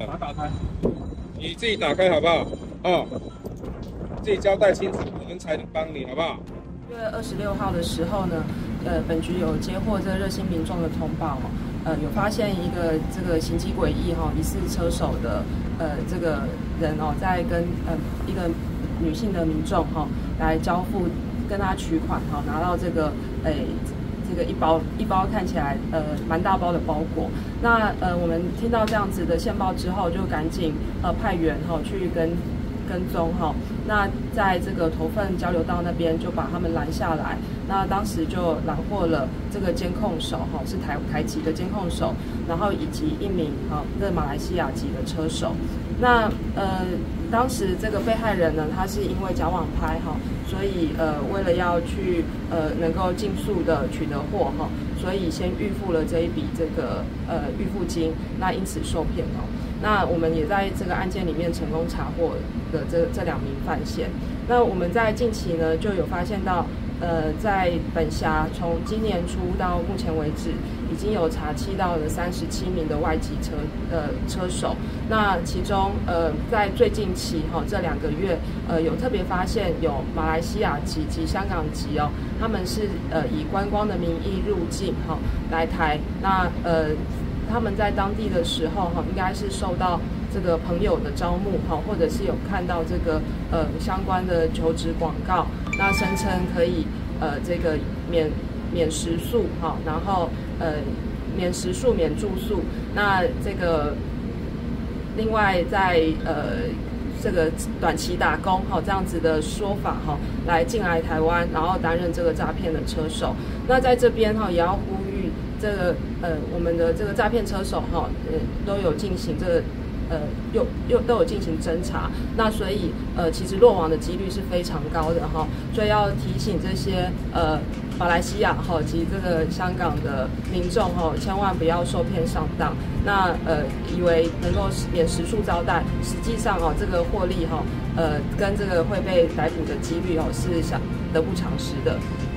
把它打开，你自己打开好不好？哦，自己交代清楚，我们才能帮你，好不好 6月26号的时候呢，本局有接获这个热心民众的通报有发现一个这个行迹诡异疑似车手的这个人在跟一个女性的民众来交付，跟他取款拿到这个这个一包看起来蛮大包的包裹。那我们听到这样子的线报之后，就赶紧派员去跟踪那在这个头份交流道那边就把他们拦下来。那当时就拦获了这个监控手是台籍的监控手，然后以及一名这马来西亚籍的车手。那当时这个被害人呢，他是因为假网拍所以为了要去能够尽速的取得货所以先预付了这一笔这个预付金，那因此受骗那我们也在这个案件里面成功查获的这2名犯嫌。那我们在近期呢就有发现到，在本辖从今年初到目前为止，已经有查缉到了37名的外籍车手。那其中在最近期这2个月有特别发现有马来西亚籍及香港籍他们是以观光的名义入境来台。那他们在当地的时候应该是受到这个朋友的招募或者是有看到这个相关的求职广告，那声称可以这个免食宿然后免食宿免住宿。那这个另外在这个短期打工这样子的说法来进来台湾，然后担任这个诈骗的车手。那在这边也要呼吁这个我们的这个诈骗车手都有进行这个都有进行侦查。那所以其实落网的几率是非常高的所以要提醒这些马来西亚及这个香港的民众千万不要受骗上当。那以为能够免食宿招待，实际上这个获利跟这个会被逮捕的几率是得不偿失的。